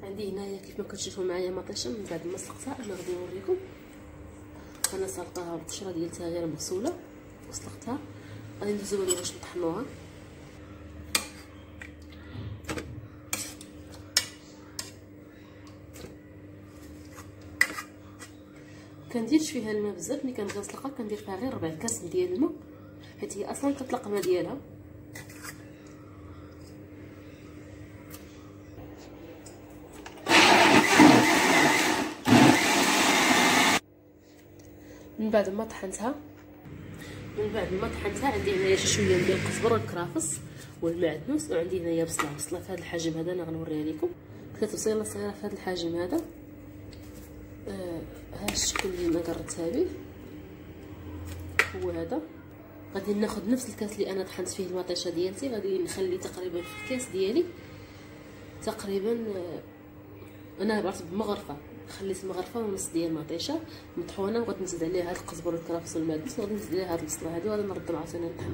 عندي هنايا كيف ما كتشوفوا معايا مطيشه من بعد ما سلقتها. انا غادي نوريكم. انا سلقتها بالقشره ديالتها غير مغسوله وسلقتها. غادي ندوزو باش نطحنوها. كنديرش فيها الماء بزاف. ملي كنبغي نسلقها كندير فيها غير 4 كاس ديال الماء، حيت هي اصلا كتطلق الماء ديالها. من بعد ما طحنتها عندي هنايا شويه ديال القزبر والكرافس والمعدنوس، وعندي هنايا بصله في هذا الحجم هذا. انا غنوريها لكم. 3 بصيله صغيره في هذا الحجم هذا. هذا الشكل اللي انا قررتها به هو هذا. غادي ناخذ نفس الكاس اللي انا طحنت فيه المطيشه ديالتي، غادي نخلي تقريبا في الكاس ديالي تقريبا انا عبرت بمغرفه، خليت مغرفه ونص ديال المطيشه مطحونه، وغادي نزيد عليها هاد القزبر والكرفس والمعدنوس، وغادي نزيد عليها هاد البصله هادي، وغادي نردهم عاوتاني نطحنهم.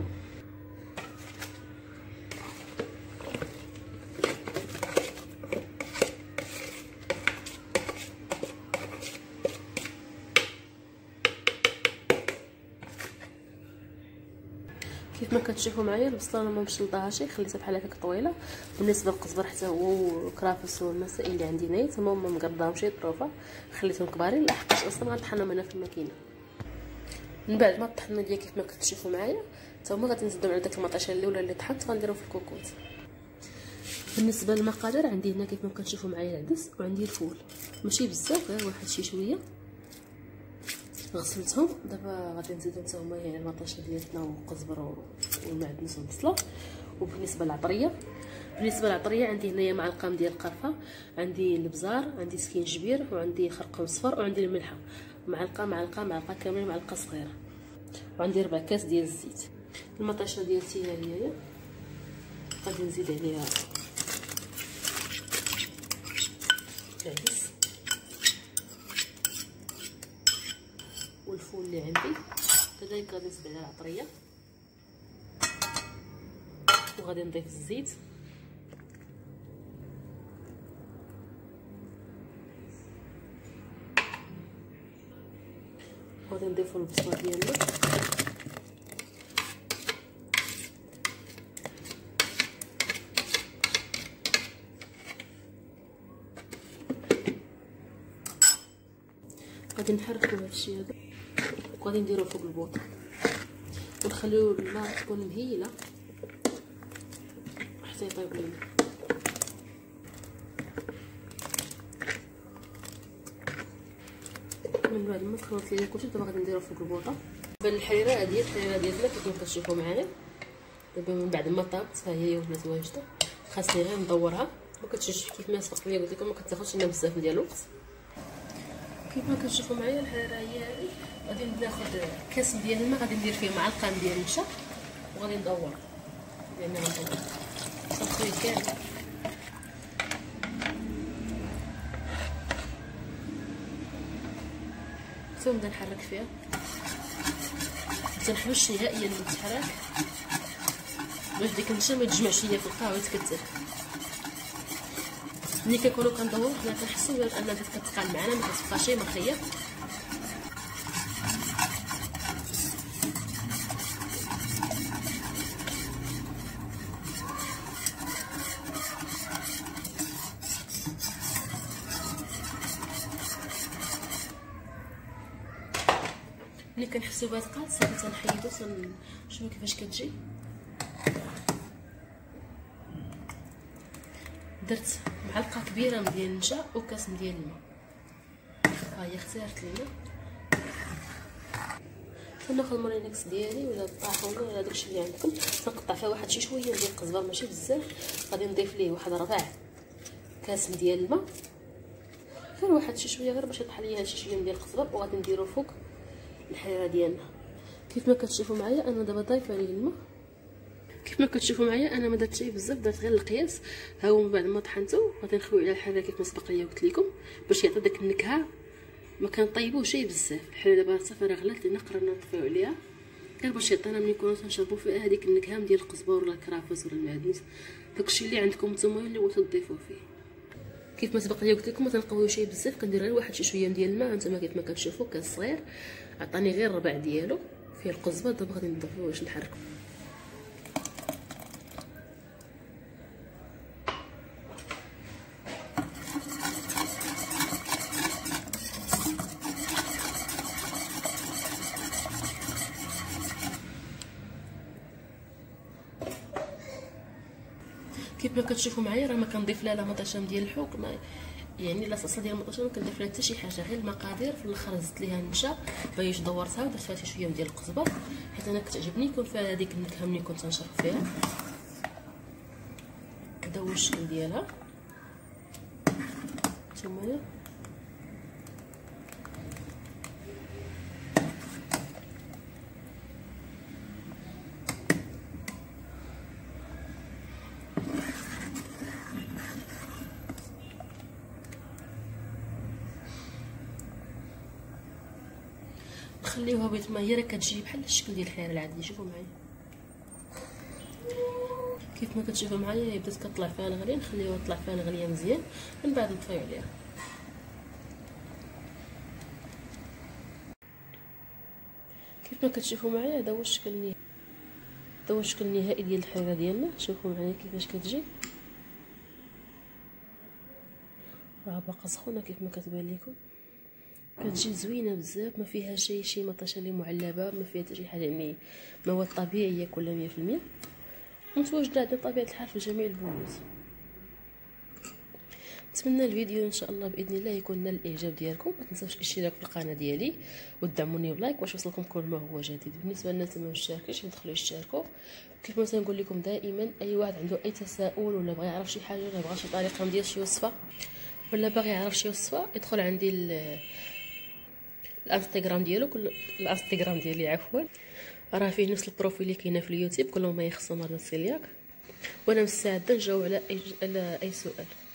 كيف ما كتشوفوا معايا البصله انا ما مشلطاهاش، خليتها بحال هكاك طويله. بالنسبه للقزبر حتى هو والكرافس والمسائل اللي عندي هنايا تما ما مقرضاهمش طروفه، خليتهم كبارين لحقاش اصلا غنطحنهم انا في الماكينه. من بعد ما طحنا ليا كيف ما كتشوفوا معايا حتى هما غادي نزيدهم على داك المطيشه الاولى اللي طحنت غنديرهم في الكوكوط. بالنسبه للمقادير عندي هنا كيف ما كتشوفوا معايا العدس، وعندي الفول ماشي بزاف غير واحد شي شويه غسلتهم. دابا غادي نزيدو حتى هما يعني المطيشه ديالنا والقزبر والمعدنوس والبصله. وبالنسبه للعطريه عندي هنايا معلقه ديال القرفه، عندي البزار، عندي سكينجبير، وعندي خرقوم صفر، وعندي الملحه معلقه كامله، معلقه صغيره، وعندي 4 كاس ديال الزيت. المطيشه ديالتي ها هي غادي نزيد عليها العدس والفول اللي عندي، كذلك غادي نزيد عليها العطريه، وغادي نضيف الزيت، وغادي نضيفو البصله ديالنا، غادي نحركو هادشي هذا، وغادي نديروه فوق البوطه ونخليو النار تكون مهيله حتى يطيب لينا. من بعد ما خلطت ليا كلشي دابا غادي نديروه فوق البوطه. بالنسبه للحريره ديالنا كيف ما كتشوفوا معايا دابا من بعد ما طابت ها هي ولات واجده، خاصني غير ندورها. ما كتشوفش كيف ما سبق ليا قلت لكم ما كتاخذش لنا بزاف ديال الوقت. كيف ما كتشوفوا معايا الحريره هي هذه. غادي ناخذ كاس ديال الماء، غادي ندير فيه معلقه ديال النشا، وغادي ندور لان غندور صافي كامل. ثم نبدا نحرك فيها، متنحبش نهائيا من التحراك باش ديك النشا ما تجمعش ليا في القاع ويتكتل. ملي كنكونوا كندورو حنا كنحسوا بان كتقال معنا ما كتبقاش مرخيه. ملي كنحسوا بها تقاد صافي تنحيدو تنشوفوا كيفاش كتجي. درت معلقه كبيره ديال النشا وكاس ديال الماء، ها هي اختارت لينا. كناخذ المورينكس ديالي ولا الطاحونه ولا داكشي اللي عندكم، تنقطع فيها واحد شي شويه ديال القزبر ماشي بزاف. غادي نضيف ليه واحد 4 كاس ديال الماء، غير واحد شي شويه غير باش يطيح ليا شي شويه ديال القزبر، وغادي نديرو فوق الحريره ديالنا. كيف ما كتشوفوا معايا انا دابا ضايفه عليه الماء. كيف ما كتشوفوا معايا انا ما درتش بزاف، درت غير القياس. ها هو من بعد ما طحنته غادي نخويو على الحريره كيف ما سبق ليا قلت لكم باش يعطي داك النكهه. ما كنطيبوش بزاف الحريره، دابا صافي راه غلات لينا، قررنا نطفيو عليها غير باش يعطينا ملي نكونوا تنشربوا فيها هذيك النكهه ديال القزبر ولا الكرافس ولا المعدنوس، داكشي اللي عندكم نتوما اللي بغيتو تضيفوه فيه. كيف ما سبق لي قلت لكم ما تنقويو شي بزاف، كندير غير واحد شويه ديال الماء. هانتوما كيف ما كتشوفوا كاس صغير عطاني غير الربع ديالو فيه القزبر. دابا غادي نضيفو باش نحركو. كيف ما كتشوفوا معايا راه ما كنضيف لا مطيشه ديال الحوك، ما يعني لا صلصه ديال المطيشه ما كندير لها حتى شي حاجه، غير المقادير. في الاخر زدت ليها النشا باش دورتها ودرت فيها شويه ديال القزبر حيت انا كتعجبني يكون فيها هذيك النكهه ملي كنت نشرب فيها. هذا هو الشكل ديالها نتوما. نخليوها بيت ما هي راه كتجي بحال الشكل ديال الحيره العاديه. شوفوا معايا كيف ما كتشوفوا معايا بدات كطلع فيها الغليه. نخليوها تطلع فيها الغليه مزيان من بعد نطفيو عليها. كيف ما كتشوفوا معايا هذا هو الشكل النهائي، هذا هو الشكل النهائي ديال الحيره ديالنا. شوفوا معايا كيفاش كتجي، راه باقا سخونه كيف ما كتبان لكم. كتجي زوينه بزاف، ما فيها شي مطيشه اللي معلبه، ما فيها حتى شي حاجه، يعني مواد طبيعيه كلها 100% متواجده عندنا بطبيعه الحال في جميع البيوت. نتمنى الفيديو ان شاء الله باذن الله يكون نال الاعجاب ديالكم. ما تنساوش الاشتراك في القناه ديالي ودعموني بلايك باش يوصلكم كل ما هو جديد. بالنسبه للناس اللي ما مشتركينش يدخلوا يشتركوا. كيف ما تنقول لكم دائما، اي واحد عنده اي تساؤل ولا بغى يعرف شي حاجه ولا بغى شي طريقه ديال شي وصفه ولا باغي يعرف شي وصفه، يدخل عندي الانستغرام ديالو. الانستغرام ديالي عفوا راه فيه نفس البروفيل اللي كاينه في اليوتيوب. كل ما يخصو مرضى السيلياك وانا مستعده نجاوب على اي سؤال.